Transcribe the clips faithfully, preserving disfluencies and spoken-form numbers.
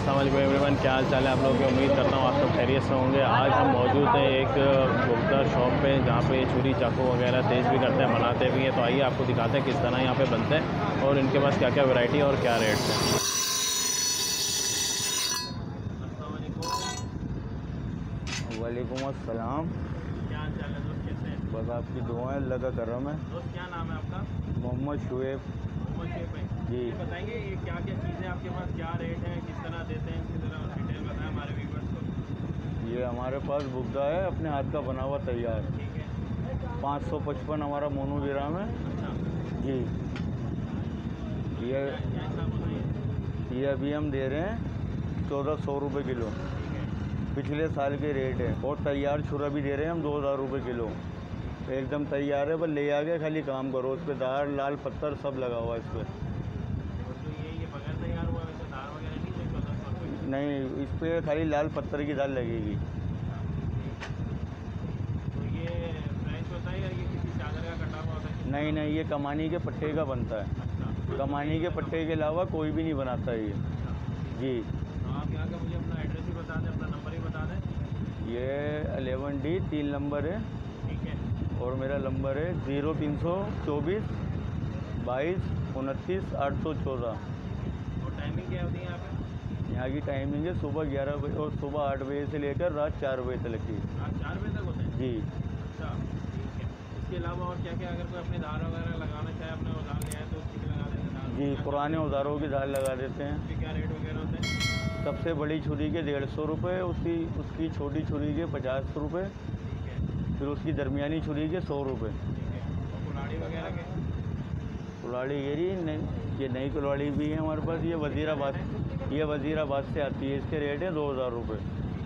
अस्सलाम वालेकुम एवरीवन, क्या हाल चाल है आप लोगों की। उम्मीद करता हूँ आप सब खैरियत से होंगे। आज हम मौजूद हैं एक गुप्ता शॉप पे जहाँ पे छुरी चाकू वगैरह तेज़ भी करते हैं, बनाते भी हैं। तो आइए आपको दिखाते हैं किस तरह यहाँ पे बनते हैं और इनके पास क्या क्या वैरायटी और क्या रेट है। वालेकुम अस्सलाम। क्या हाल चाल है दोस्त, कैसे हैं? बस आपकी दुआएं लगा कर रहा हूँ मैं। दोस्त क्या नाम है आपका? मोहम्मद शुएब जी। ये बताएंगे ये क्या क्या चीज़ें आपके पास, क्या रेट है, किस तरह देते हैं, इसकी तरह डिटेल बताएं हमारे व्यूअर्स को। ये हमारे पास बुग्धा है अपने हाथ का बना हुआ तैयार, ठीक है। पाँच सौ पचपन हमारा मोनू ग्राम है अच्छा, जी। ये क्या हिसाब होता है? ये अभी हम दे रहे हैं चौदह सौ रुपये किलो, ठीक है। पिछले साल के रेट है। और तैयार छुरा भी दे रहे हैं हम दो हज़ार रुपये किलो, एकदम तैयार है। बस ले आके खाली काम करो। उस पर दार लाल पत्थर सब लगा हुआ है इस पर। नहीं, इस पर खाली लाल पत्थर की दाल लगेगी। तो ये फ्रेंच होता है या ये किसी चादर का कटा हुआ होता है? नहीं नहीं, ये कमानी के पट्टे का बनता है। अच्छा, कमानी के पट्टे के अलावा कोई भी नहीं बनाता है ये जी। तो आप यहाँ का मुझे अपना एड्रेस ही बता दें, अपना नंबर ही बता दें। ये अलेवन डी तीन नंबर है ठीक है। और मेरा नंबर है ज़ीरो तीन सौ चौबीस बाईस उनतीस आठ सौ चौदह। और टाइमिंग क्या होती है यहाँ पे? यहाँ की टाइमिंग है सुबह ग्यारह बजे और सुबह आठ बजे से लेकर रात चार बजे तक की। रात चार बजे तक होते हैं जी। अच्छा, ठीक है। इसके अलावा और क्या क्या, अगर कोई अपने धार वगैरह लगाना चाहे, अपने औजार ले आए तो उसकी भी लगा देते हैं धार? जी, पुराने औजारों की दाल लगा देते हैं। उसके क्या रेट वगैरह होते हैं? सबसे बड़ी छुरी के डेढ़ सौ रुपये, उसकी उसकी छोटी छुरी के पचास रुपये, ठीक है। फिर उसकी दरमियानी छुरी के सौ रुपये। ठीक है। और कुल्हाड़ी वगैरह के? कुल्हाड़ी ये रही नई, ये नई कुल्हाड़ी भी है हमारे पास। ये वज़ीराबाद ये वज़ीराबाद से आती है। इसके रेट है दो हज़ार रुपये।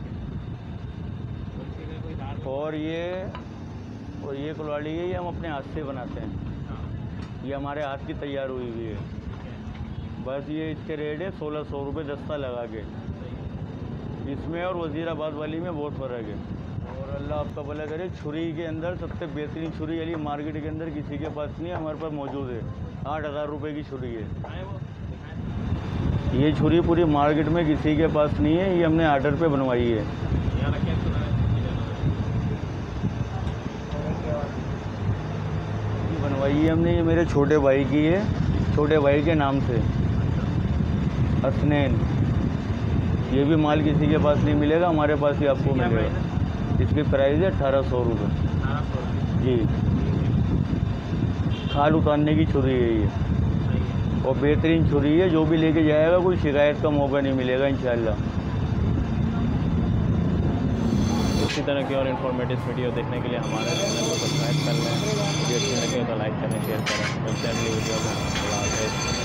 और ये और ये कुल्हाड़ी है, ये हम अपने हाथ से बनाते हैं। ये हमारे हाथ की तैयार हुई हुई है। बस ये इसके रेट है सोलह सौ रुपये दस्ता लगा के। इसमें और वज़ीराबाद वाली में बहुत फ़र्क है। और अल्लाह आपका भला करे, छुरी के अंदर सबसे बेहतरीन छुरी वाली मार्केट के अंदर किसी के पास नहीं है, हमारे पास मौजूद है। आठ हज़ार रुपये की छुरी है ये छुरी। पूरी मार्केट में किसी के पास नहीं है, ये हमने आर्डर पे बनवाई है। बनवाई है हमने, ये मेरे छोटे भाई की है, छोटे भाई के नाम से हसनैन। ये भी माल किसी के पास नहीं मिलेगा, हमारे पास ही आपको मिलेगा। इसकी प्राइस है अठारह सौ रुपये जी। खाल उतारने की छुरी है ये और बेहतरीन छुरी है। जो भी लेके जाएगा कोई शिकायत का मौका नहीं मिलेगा इंशाल्लाह। इसी तरह की और इन्फॉर्मेटिव वीडियो देखने के लिए हमारे चैनल को सब्सक्राइब कर लें। वीडियो अच्छी लगे तो लाइक करें, शेयर करें। मिलते हैं अगली वीडियो में। अल्लाह हाफ़िज़।